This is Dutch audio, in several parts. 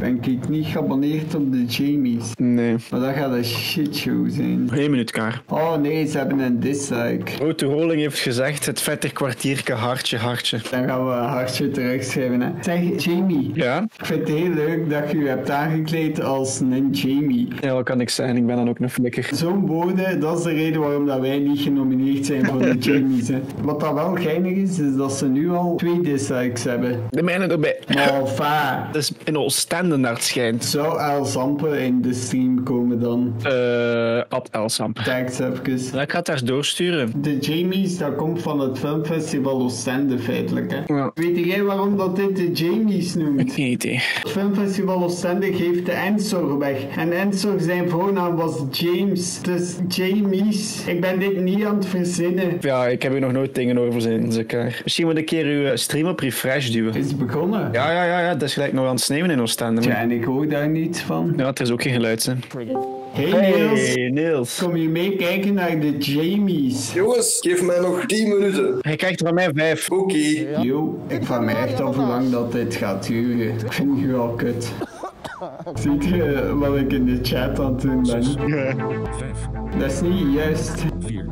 Ben ik niet geabonneerd op de Jamies? Nee. Maar dat gaat een shitshow zijn. 1 minuut klaar. Oh nee, ze hebben een dislike. Rote Rolling heeft gezegd, het vettig kwartierke, hartje. Dan gaan we een hartje terugschrijven. Hè. Zeg, Jamie. Ja? Ik vind het heel leuk dat je je hebt aangekleed als een Jamie. Ja, wat kan ik zijn? Ik ben dan ook een flikker. Zo'n bode, dat is de reden waarom dat wij niet genomineerd zijn voor de Jamies. Hè. Wat dat wel geinig is dat ze nu al 2 dislikes hebben. De mijne erbij. Maar enfin, Dat is in Oostende naar het schijnt. zou El Sampe in de stream komen dan? Ad Elsamp. Thanks even. Ik ga het daar doorsturen. De Jamies, dat komt van het filmfestival Oostende feitelijk. Hè. Ja. Weet jij waarom dat dit de Jamies noemt? Geen idee. Het filmfestival Oostende geeft de Ensor weg. En Ensor zijn voornaam was James. Dus Jamies. Ik ben dit niet aan het verzinnen. Ja, ik heb hier nog nooit dingen over verzinnen. Misschien moet ik een keer uw stream op refresh duwen. Is het begonnen? Ja, dat is gelijk nog aan het sneeuwen in Oostende. Ja, en ik hoor daar niets van. Ja, er is ook geen geluid, hè. Hey Niels. Kom je mee kijken naar de Jamies? Jongens, geef mij nog 10 minuten. Hij krijgt van mij 5. Oké. Yo, ik vraag me echt af hoe lang dat dit gaat duren. Ik vind het nu al kut. Ziet je wat ik in de chat aan het doen ben? 5, Dat is niet juist. 4,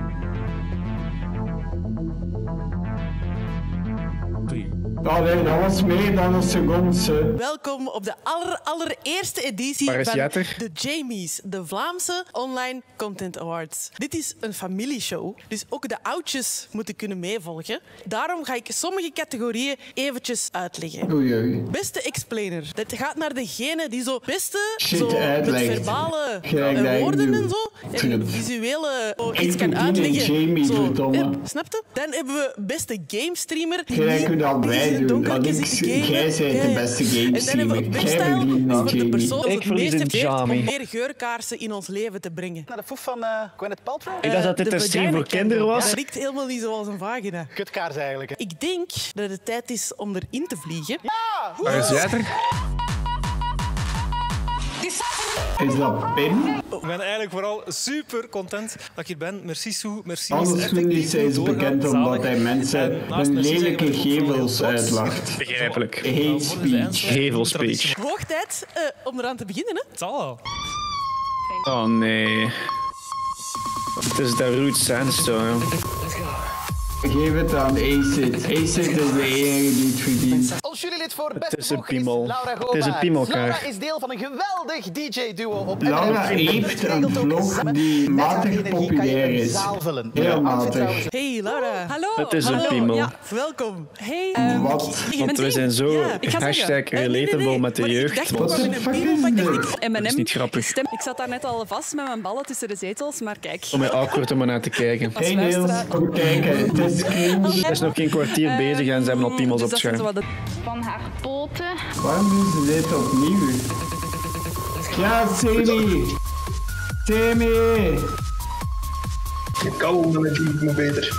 3, Oh nee, dat was meer dan een seconde. Welkom op de allereerste editie Waar is van Jetter? de Jamies, de Vlaamse Online Content Awards. Dit is een familieshow, dus ook de oudjes moeten kunnen meevolgen. Daarom ga ik sommige categorieën eventjes uitleggen. Oei. Beste explainer. Dat gaat naar degene die zo beste Shit zo met uitlegt. verbale Gelijk dat ik woorden doe. en zo. En visuele iets Ik kan verdien uitleggen. een Jamie, verdomme. Snap je? Dan hebben we beste game streamer. Gelijk hoe dat wij in het doen. donker Want is jij bent de beste game en dan hebben we streamer. het Jij webstyle, verdient dat een is voor de Jamie. persoon die Ik het verlies meest een heeft Jamie. om meer geurkaarsen in ons leven te brengen. Naar de foef van Gwyneth Paltrow? Ik dacht dat dit De een stream vagina voor kinderen was. Dat riekt helemaal niet zoals een vagina. Kutkaars eigenlijk. Hè. Ik denk dat het tijd is om erin te vliegen. Waar is Jetter? Is dat Pim? Ik ben eigenlijk vooral super content dat ik hier ben. Merci Sue, merci. Anders vind ik zij is bekend omdat hij mensen hun lelijke gevels uitlacht. Begrijpelijk. Hate speech. Gevelspeech. Hoog tijd om eraan te beginnen, hè? Het zal wel. Oh nee. Het is de Root Sandstone. Geef het aan Acid. Acid is de enige die het verdient. Ons jurylid voor Het is beste een vlog is piemel. Laura Het is een piemelkaar. Laura is deel van een geweldig DJ-duo op Laura heeft een vlog die matig populair is. Heel matig. Hey Laura. Hallo. Het is een hallo. piemel. Ja. Welkom. Hey. Wat? Want we zijn zo Ja, ik ga zeggen. hashtag relatable met de Maar jeugd. Ik dacht, What we the een fuck piemel is pakken. dit? M&M. Dat is niet grappig. Ik zat daar net al vast met mijn ballen tussen de zetels, maar kijk. Om mij awkward om er naar te kijken. Hey Niels, kom kijken. Het is cringe. Het is nog geen kwartier bezig en ze hebben al piemels op Dus het dat zijn scherm. zo wat de... Van haar poten. Waarom doen ze dit opnieuw? Ja, Sammy! Sammy! Ik kan met die moet beter.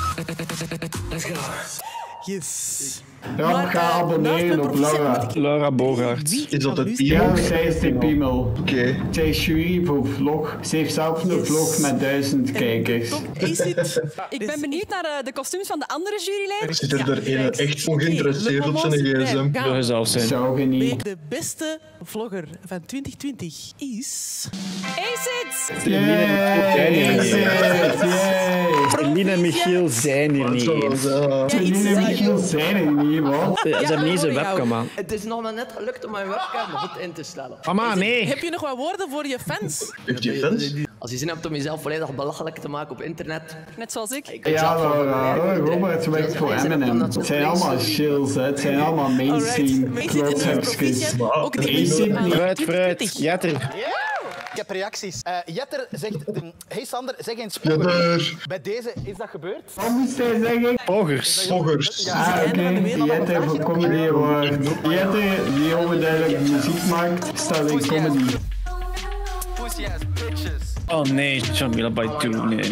Yes. Ja, ga abonneren op Laura. Laura Bogaert. Is dat het Ja, piemel? zij is de piemel. Oké. Zij is jury voor vlog. Ze heeft zelf een vlog met 1000 kijkers. Is het? Ik ben benieuwd naar de kostuums van de andere juryleden. Zit er een echt ongeïnteresseerd op zijn gsm? Wil je zelf zijn. Zou je niet. De beste vlogger van 2020 is... Acid! Yay! Eline en Michiel zijn hier niet eens. Celine en Michiel zijn er niet, wat? Ze hebben niet eens een webcam aan. Het is nog maar net gelukt om mijn webcam goed in te stellen. Mama, nee. Heb je nog wat woorden voor je fans? Heeft je fans? Als je zin hebt om jezelf volledig belachelijk te maken op internet. Net zoals ik. Ja, Laura, Robert werkt voor Eminem. Het zijn allemaal chills, hè. Het zijn allemaal mainstream klotzakjes. Ook de Fruit. Jetter. Ik heb reacties. Jetter zegt... Hey Sander, zeg eens Jetter. pogger. Bij deze is dat gebeurd. Wat moest hij zeggen? Poggers. Poggers. Ah, oké. Jetter voor Comedy Award. Jetter, die overduidelijk muziek maakt, staat in comedy. Pussy ass bitches. Oh nee, Jamila Baidu, nee. Karel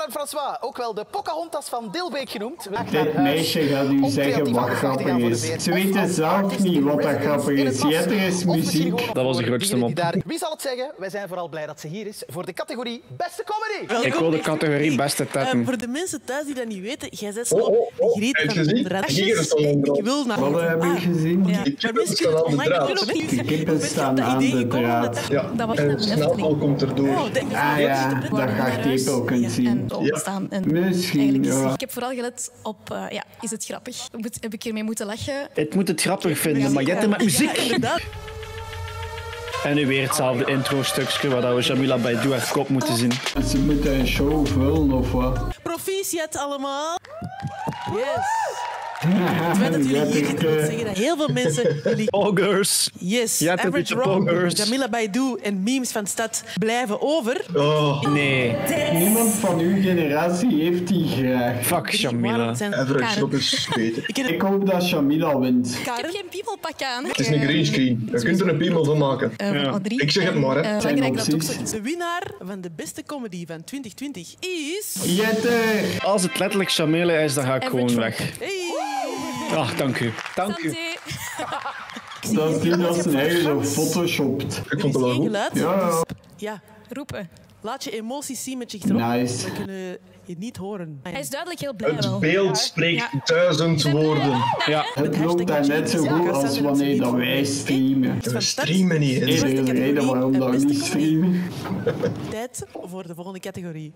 François, ook wel de Pocahontas van Dilbeek genoemd. Dit meisje gaat u zeggen wat grappig is. Ze weten zelf niet wat dat grappig is. Jetter is muziek. Dat was de grootste mop. Wie zal het zeggen? Wij zijn vooral blij dat ze hier is voor de categorie Beste Comedy. Ik wil de categorie beste tetten. Voor de mensen thuis die dat niet weten, jij zet zo Griet van de Draadjes. Ik wil naar... Wat heb ik gezien? Ja. De kippen staan aan de draad. De kippen staan aan de draad. Ja, en het snavel komt erdoor. Ah ja, dat gaat Tepel kunt zien. Misschien, ja. Ik heb vooral gelet op, is het grappig? Heb ik hiermee moeten lachen? Het moet het grappig vinden, maar Jetter met muziek. Inderdaad. En nu weer hetzelfde intro-stukje waar we Jamila Baidu haar kop moeten zien. Ze moeten een show vullen of wat? Proficiat allemaal. Yes. Het feit dat jullie hier zitten wil zeggen dat heel veel mensen jullie... Poggers. Yes, Ja, Average de Rob, poggers. Jamila Baidu en memes van stad blijven over. Oh, Nee. Niemand van uw generatie heeft die graag. Fuck Jamila. average Rob is beter. Ik hoop dat Jamila wint. Ik heb geen piemelpak aan. Het is een greenscreen. Je kunt er een piemel van maken. Ik zeg het maar, hè. Belangrijk dat ook zo... De winnaar van de beste comedy van 2020 is... Jetter! Als het letterlijk Jamila is, dan ga ik gewoon weg. Hey. Ach, dank u. Dank u. Dat is niet als een eigen gefotoshopt. Ik vond het wel Geen goed. geluid. Ja, Ja, Roepen. laat je emoties zien met je grond. nice. We kunnen je niet horen. Hij is duidelijk heel blij wel. Het beeld spreekt 1000 woorden. Ja. Het loopt daar net zo goed als wanneer dat wij streamen. We streamen niet Is in. er een reden waarom dat we niet streamen? Tijd voor de volgende categorie.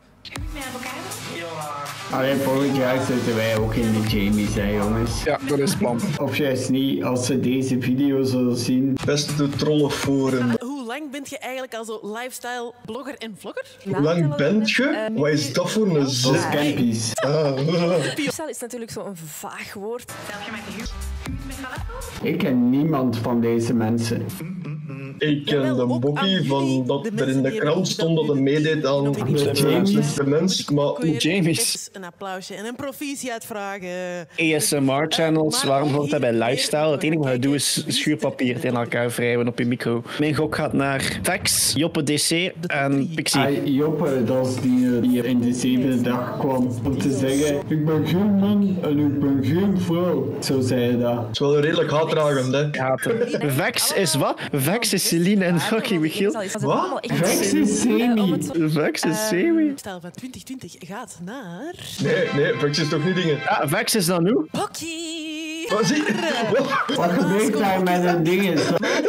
Allee, volgend jaar zitten wij ook in de Jamies, hè jongens. Ja, dat is het plan. Of juist niet, als ze deze video zullen zien. Beste trollenforum. Hoe lang bent je eigenlijk al zo lifestyle blogger en vlogger? Hoe lang bent je? Wat is dat voor een Dat is zin? campies. Lifestyle is natuurlijk zo'n vaag woord. Ik ken niemand van deze mensen. Ik ken de bokkie van dat er in de krant stond dat hij meedeed aan de mens, maar Jamies. Een applausje en een proficiat vragen. ASMR-channels, waarom hoort dat bij lifestyle? Het enige wat je doet is schuurpapier tegen elkaar wrijven op je micro. Mijn gok gaat naar Vex, Joppe DC en Pixie. Ah, Joppe, dat is die in de zevende dag kwam om te zeggen: ik ben geen man en ik ben geen vrouw. Zo zei hij dat. het is wel redelijk haatdragend, hè. Vex is wat? Vex is Celine en fucking Michiel. Wat? Vex is semi. Vex is semi. Lifestyle van 2020 gaat naar... Nee, Vex is toch niet dingen. Ja, Vex is dan nu. Hockey! Wat zie je? Wat gebeurt daar met een ding? Hallo,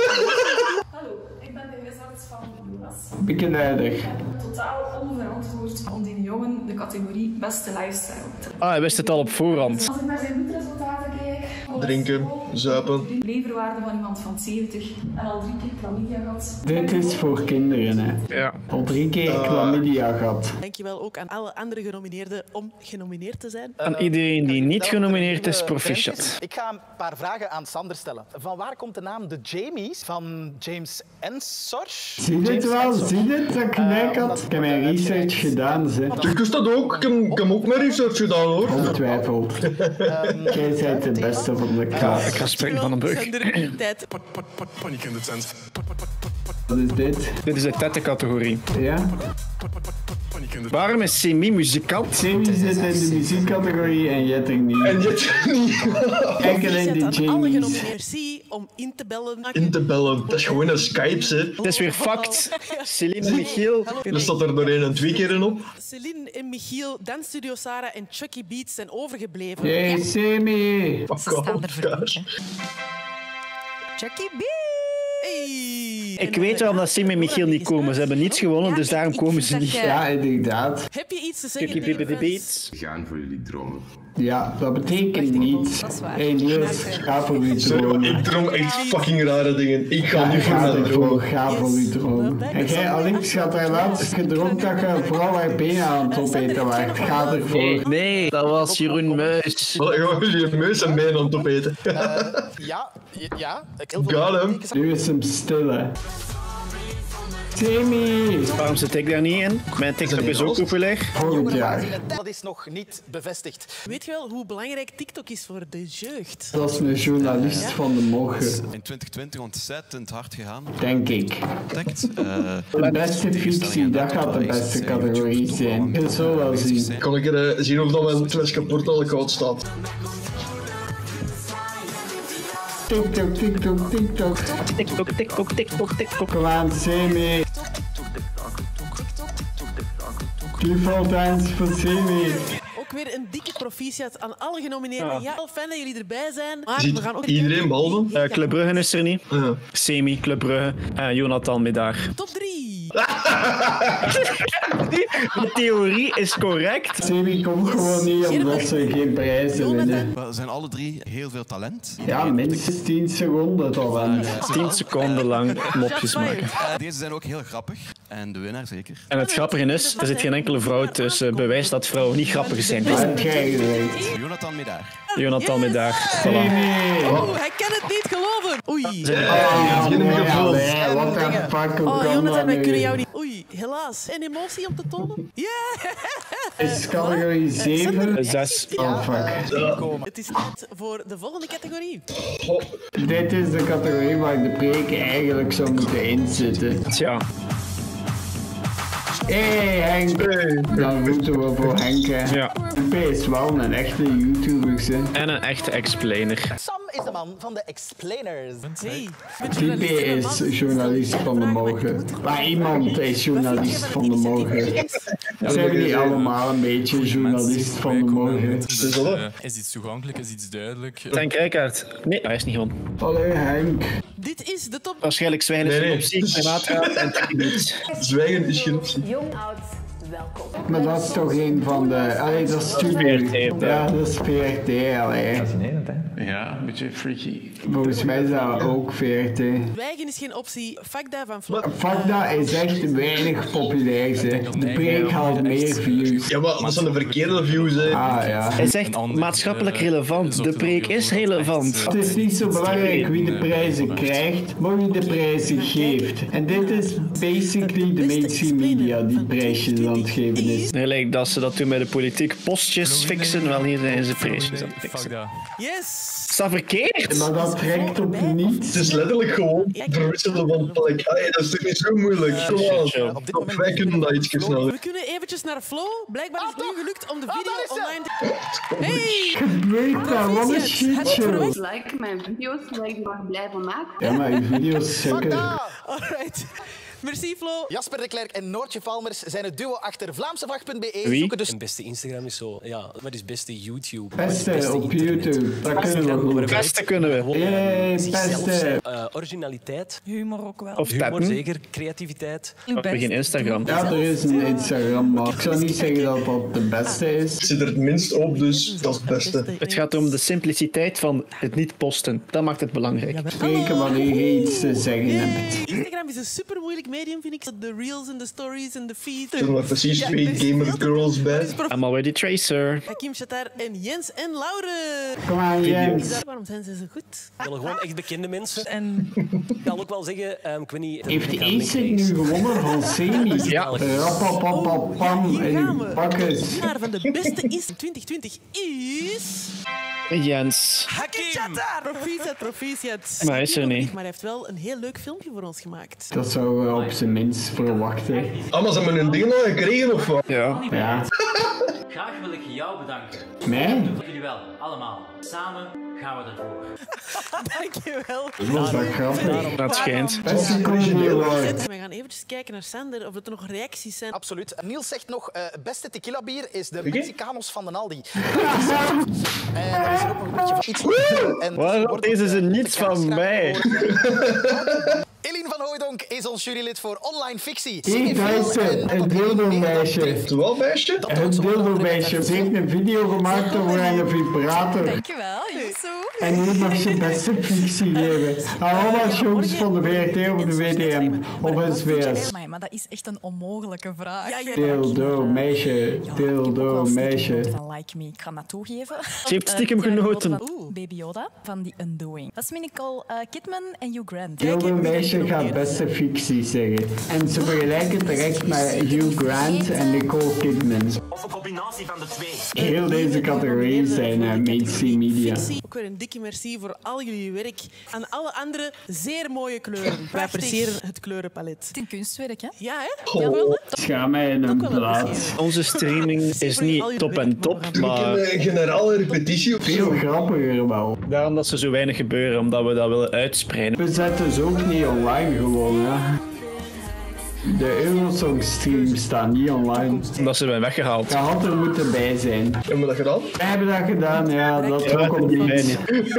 ik ben de huisarts van Jonas. Pikkenleider. Totaal onverantwoord om die jongen de categorie beste lifestyle te... Ah, hij wist het al op voorhand. Als ik naar zijn bloedresultaten kijk... Drinken, zuipen. Leverwaarde van iemand van 70 en al 3 keer chlamydia gehad. Dit is voor kinderen, hè. Ja. Al 3 keer chlamydia gehad. Dankjewel ook aan alle andere genomineerden om genomineerd te zijn. Aan iedereen die niet genomineerd is, proficiat. Ik ga een paar vragen aan Sander stellen. Van waar komt de naam de Jamies van James Ensor? Zie je het wel? Zie je het dat ik gelijk had? Ik heb mijn research gedaan, ze. Ik wist dat ook. Ik heb ook mijn research gedaan, hoor. Ongetwijfeld. Jij bent de beste van de klas. Ik ga springen van een brug. Tijd. Paniek in de tent. Wat is dit? Dit is de tette-categorie. Ja? Waarom is semi-muzikant? Semi zit in de muziekcategorie en Jetter niet. En dit niet. Enkel in de Proficiat aan alle Jamies. genomineerden. Merci om in te bellen. In te bellen. Dat is gewoon een Skype, hè. Het is weer fucked. Celine en Michiel. Er staat er door 1 en 2 keer in op. Celine en Michiel, Dance Studio Sarah en Chucky Beats zijn overgebleven. Hey, Semi! Fuck off, guys. Chucky B. Hey. Ik weet waarom dat Sim en Michiel niet komen. Ze hebben niets gewonnen, dus daarom komen ze niet. Ja, inderdaad. Heb je iets te zeggen Chucky tegen Bibi fans? Beats. Gaan voor jullie dromen. Ja, dat betekent niets. Hey Niels, ga voor uw droom. Ik droom echt fucking rare dingen. Ik ga niet voor Ga mijn ervoor, droom. ga voor uw droom. En jij, Alex, had daar laatst gedroomd dat je vooral haar benen aan het opeten waart. Ga ervoor. Nee, dat was Jeroen Muis. Wat, je meus en benen aan het opeten. Ja. Ik heel veel Got him. Nu is hem stil, hè. Semi. Waarom zit ik daar niet in? Mijn TikTok is ook populair. Volgend jaar. Dat is nog niet bevestigd. Weet je wel hoe belangrijk TikTok is voor de jeugd? Dat is een journalist van de morgen, In 2020 ontzettend hard gegaan. denk ik. De beste fictie, dat gaat de beste categorie zijn. Je zult wel zien. Kan ik zien of dat mijn fles kapot al koud staat? TikTok, TikTok, TikTok. TikTok, TikTok, TikTok, TikTok. Kom aan, Semi. Toeval dance voor Semi. Ook weer een dikke proficiat aan alle genomineerden. Ja, wel fijn dat jullie erbij zijn. Maar Ziet we gaan ook iedereen behalve? Club Brugge is er niet. Ja. Semi, Club Brugge en Jonathan Medaar. top 3. De theorie is correct. Semi komt gewoon niet omdat ze geen prijzen winnen. We zijn alle drie heel veel talent. Ja, minstens 10 seconden talent. 10 seconden lang mopjes maken. Deze zijn ook heel grappig. En de winnaar zeker. En het grappige is, er zit geen enkele vrouw tussen. Bewijs dat vrouwen niet grappig zijn. Jonathan Medaar. Jonathan Medaar. Voilà. Oh, hij kan het niet geloven. Oei. Wat een fuck, hoe Oh, kan Jonathan, dat wij kunnen nu? jou niet... Oei, helaas. En emotie om te tonen? Yeah! Is categorie 7? 6. Oh, fuck. Het is tijd voor de volgende categorie. Dit is de categorie waar de preek eigenlijk zou moeten inzitten. Tja. Hey Henk, dan moeten we voor Henk. Ja. Pipe is wel een echte YouTuber. En een echte explainer. Sam is de man van de explainers. Hey, Pipe is journalist van de morgen. Maar iemand is journalist van de morgen. Zijn we niet allemaal een beetje journalist van de morgen? Is iets toegankelijk, is iets duidelijk. Henk Rijkaard. Nee, hij is niet gewoon. Allee Henk. Dit is de top... Waarschijnlijk zwijgen is een optie. Klimaatraad en tribute. Zwijgen is geen optie. Jong, oud, welkom. Maar dat is toch een van de... Allee, dat is VRT. Ja, dat is VRT, allee. Fascinerend, hè? Ja, een beetje freaky. Volgens mij is dat ook VRT. Zwijgen is geen optie. Fakda van Flo. Fakda is echt weinig populair, hè. De preek haalt meer views. Ja, maar dat zijn de verkeerde views, hè. Ah, ja. Hij zegt maatschappelijk relevant. De preek is relevant. Het is niet zo belangrijk wie de prijzen krijgt, maar wie de prijzen geeft. En dit is basically de mainstream media die prijsjes aan het geven is. Nee, lijkt dat ze dat doen met de politiek. Postjes fixen, wel hier zijn ze prijsjes aan het fixen. Yes! Is dat verkeerd? Maar dat trekt op niets. Het is letterlijk gewoon verwisselen van plek. Allee, dat is toch niet zo moeilijk? Kom aan. Wij kunnen dat iets sneller. We kunnen eventjes naar Flo. Blijkbaar is het nu gelukt om de video online te... Hey! Gebeurt dat? Wat een shitshow. Like mijn video's, waar ik mag blijven maken. Ja, maar je video's sukken. Alright. Merci Flo. Jasper de Klerk en Noortje Valmers zijn het duo achter Vlaamsevacht.be. Wie? Zoeken dus... Een beste Instagram is zo, ja, wat is beste YouTube? Beste op YouTube, dat kunnen we goed. Beste kunnen we. Beste. Originaliteit. Humor ook wel. Of Humor tappen. zeker, creativiteit. We hebben geen Instagram. Ja, er is een Instagram, maar ik zou niet zeggen dat dat de beste is. Ik zit er het minst op, dus dat is het beste. Het gaat om de simpliciteit van het niet posten. Dat maakt het belangrijk. Spreken wanneer je iets te zeggen hebt. Instagram is een super moeilijk medium, vind ik. De reels en de stories en de feed. Er zijn maar precies 2 gamer girls bij. I'm already Tracer. Hakim Shatar en Jens en Laure. Kom aan, Jens. Waarom zijn ze zo goed? We willen gewoon echt bekende mensen. En Ik kan ook wel zeggen, ik weet niet... Heeft de Acer nu gewonnen van Semi? Ja. Rappapapapam en uw pakken. De winnaar van de beste is 2020 is... Jens. Hakim Shatar. Proficiat. Maar hij is er niet. Maar hij heeft wel een heel leuk filmpje voor ons gemaakt. Dat zouden we op zijn minst verwachten. Ah, maar ze hebben hun dingen al gekregen, of wat? Ja. Ja. Graag wil ik jou bedanken. Mij? Jullie wel, allemaal. Samen gaan we ervoor. Dankjewel. Was dat grappig? Dat schijnt. Beste Cornelius. We gaan eventjes kijjen naar Sander of er nog reacties zijn. Absoluut. Niels zegt nog, beste tequila bier is de Mexicanos van de Aldi. En er is er ook nog een beetje van iets... Waarom deze ze niets van mij? Eline van Hooijdonk is ons jurylid voor online fictie. Ik luister, een dildo-meisje. Wat meisje? Een dildo-meisje. Ze heeft een video gemaakt over een vibrator. dankjewel, Yusuf. En nu mag ze beste fictie geven. Allemaal shows van de VRT of de VTM of SBS. Maar dat is echt een onmogelijke vraag. Dildo, meisje. Dildo, meisje. Van Like Me, ik ga dat toegeven. Ze heeft stiekem genoten. Baby Yoda van The Undoing. Dat is met Nicole Kidman en Hugh Grant. Dildo, meisje gaat beste fictie zeggen. En ze vergelijken terecht met Hugh Grant en Nicole Kidman. Of een combinatie van de twee. Heel deze categorieën zijn mainstream media. Ook weer een dikke merci voor al jullie werk. Aan alle andere zeer mooie kleuren. Wij appreciëren het kleurenpalet. Het is een kunstwerk, hè? Ja, hè? Oh, schaam mij in een plaats. Onze streaming is niet top en top, maar... Een generale repetitie of Veel grappiger wel. Daarom dat ze zo weinig gebeuren, omdat we dat willen uitspreiden. We zetten ze ook niet online gewoon, hè. De Eurosong-stream staat niet online. Omdat ze zijn weggehaald. Dat had er moeten bij zijn. Hebben we dat gedaan? Wij hebben dat gedaan, ja. Dat ook op niet.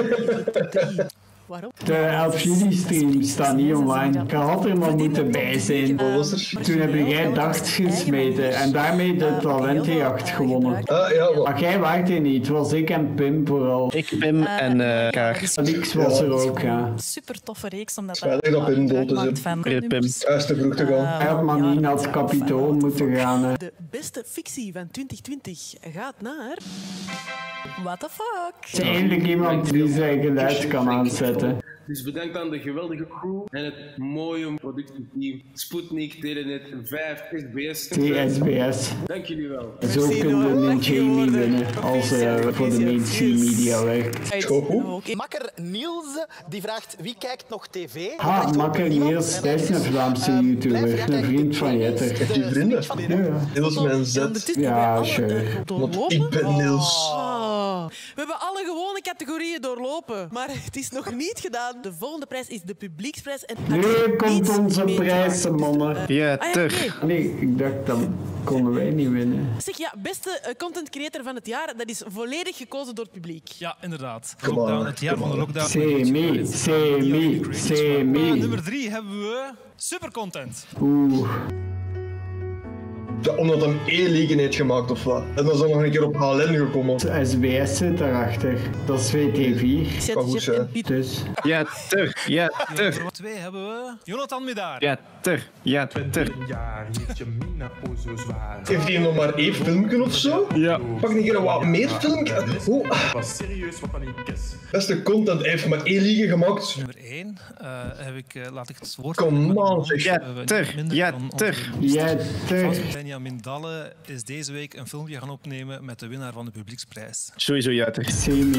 Waarom? De 11 juli-stream staat niet online. Dat had er maar moeten bij zijn. Toen heb jij darts gesmeten en daarmee de talentenjacht gewonnen. Ja, maar jij waart er niet. Het was ik en Pim vooral. Ik, Pim en Kaars. Alex was er ook, ja. Super toffe reeks, omdat Spijtig dat Pim dood is. Pim. Eerste vroeg te gaan. Hij had maar niet naar het kapitool moeten gaan. De beste fictie van 2020 gaat naar... What the fuck? Het is eindelijk iemand die zijn geluid kan aanzetten. Dus bedankt aan de geweldige crew en het mooie productieteam. Sputnik, Telenet, 5, SBS. SBS. Dank jullie wel. Zo kunnen we een Jamie winnen als voor de mainstream media werkt. Makker Niels die vraagt wie kijkt nog tv? Ha, Makker Niels, dat is een Vlaamse YouTuber, een vriend van Jetter. Die vrienden? Ja. Niels met een Z. Ja, sure. Want ik ben Niels. We hebben alle gewone categorieën doorlopen, maar het is nog niet gedaan. De volgende prijs is de publieksprijs. En Nu komt onze prijs, mannen. Ja, toch. Nee, ik dacht dat konden wij niet winnen. Zeg, ja, beste content creator van het jaar, dat is volledig gekozen door het publiek. Ja, inderdaad. Lockdown, het jaar van de lockdown. Semi. Nummer 3 hebben we supercontent. Oeh. Ja, omdat hem E-league heeft gemaakt of wat. En dan is hij nog een keer op HLN gekomen. SBS zit daarachter. Dat is VT4. Kan goed zijn. Dus. Ja, toch. Ja, toch. Nummer 2 hebben we Jonathan Medaar. Ja, toch. Ja, toch. Heeft hij nog maar 1 filmpje of zo? Ja. Pak een keer wat meer filmpje. Beste content, hij heeft maar 1 league gemaakt. Nummer 1 heb ik, laat ik het woord... Come on, zeg. Ja, toch. Ja, toch. Ja, toch. Benjamin Dalle is deze week een filmpje gaan opnemen met de winnaar van de publieksprijs. Sowieso ja, toch. Semi.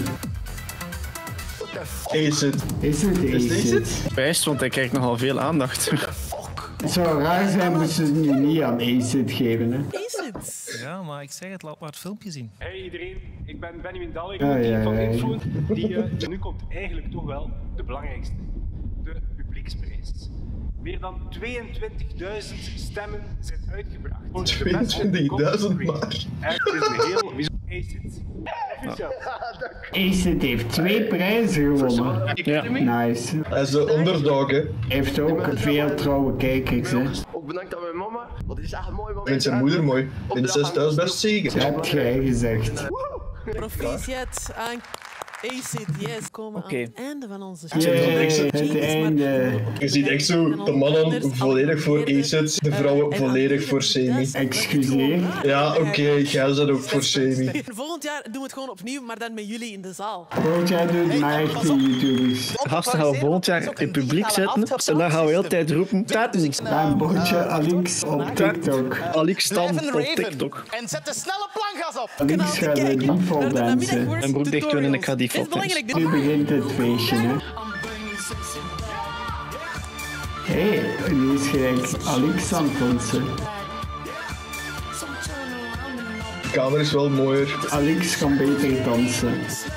Acid. Is het Acid? Best, want hij krijgt nogal veel aandacht. Het zou raar zijn moesten ze nu niet aan Acid geven, hè. Acid? Ja, maar ik zeg het, laat maar het filmpje zien. Hey iedereen, ik ben Benjamin Dalle, ik Ja, ben ja, van ja. Influent. Nu komt eigenlijk toch wel de belangrijkste. De publieksprijs. Meer dan 22.000 stemmen zijn uitgebracht. 22.000 maar. Het is een heel Acid. Acid heeft 2 prijzen gewonnen. Ja. Nice. Hij is de underdog, hè. Hij heeft ook veel trouwe kijkers, hè. Ook bedankt aan mijn mama, want die is echt een mooi moment. Vindt zijn moeder mooi. Vindt 6.000 best zeker. Dat heb jij gezegd. Proficiat aan Acid, yes. Komen aan het einde van onze show. Het einde. Je ziet echt zo de mannen volledig voor Acid, de vrouwen volledig voor Semi. Excuseer. Ja, oké, jij zit ook voor Semi. Volgend jaar doen we het gewoon opnieuw, maar dan met jullie in de zaal. Volgend jaar doen het maar echte YouTubers. Gasten gaan we volgend jaar in het publiek zetten en dan gaan we de hele tijd roepen. Een bordje Alex op TikTok. Alex stand op TikTok. En zet de snelle plangas op. Alex gaat de default dansen. Mijn broek dicht doen en ik ga die foto's. Nu begint het feestje, hè. Hé, nu is gelijk Alex aan het dansen. De kamer is wel mooier. Alex kan beter dansen.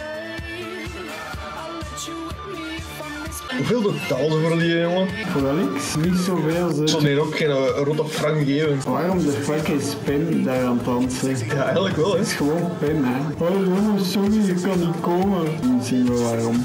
Hoeveel betaal ze voor die jongen? Voor Alex? Niet zoveel, Ze ze. nee ook geen rotte frank geven. Waarom de fuck is Pim daar aan het dansen? Ja, eigenlijk wel, hè. Het is gewoon Pim, hè. Oh jongens, sorry, je kan niet komen. Nu zien we waarom.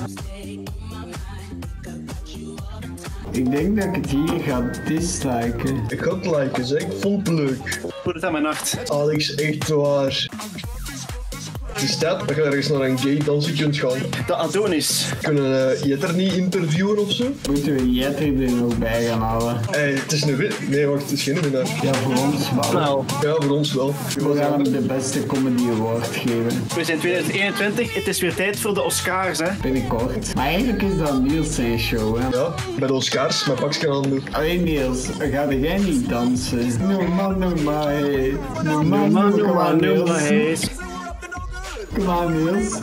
Ik denk dat ik het hier ga disliken. Ik ga het liken, zeg. Ik vond het leuk. Voel het aan mijn hart. Alex, echt waar. Het is tijd dat je ergens naar een gay dansje kunt gaan. De Adonis. Kunnen Jetter niet interviewen of zo? Moeten we Jetter er nog bij gaan halen? Het is een Nee, wacht, het is geen winnaar. Ja, voor ons wel. Ja, voor ons wel. We gaan hem de beste comedy award geven. We zijn 2021, het is weer tijd voor de Oscars, hè? Binnenkort. Maar eigenlijk is dat Niels zijn show, hè? Ja, bij de Oscars, met pakje aan doen. Alleen Niels, ga jij niet dansen? No man, no my. No man, no my. Kom aan, Niels.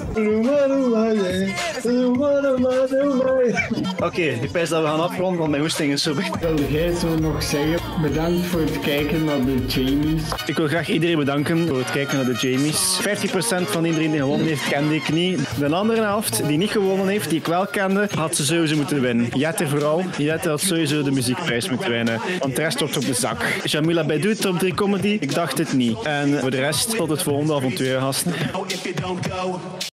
Oké, ik pijs dat we gaan afronden, want mijn hoesting is zo weg. Wil jij zo nog zeggen, bedankt voor het kijken naar de Jamies. Ik wil graag iedereen bedanken voor het kijken naar de Jamies. 50% van iedereen die gewonnen heeft, kende ik niet. De andere helft, die niet gewonnen heeft, die ik wel kende, had ze sowieso moeten winnen. Jetter vooral. Jetter had sowieso de muziekprijs moeten winnen. Want de rest wordt op de zak. Jamila Baidout, top 3 comedy, ik dacht het niet. En voor de rest, tot het volgende avontuur, gasten. If you don't go,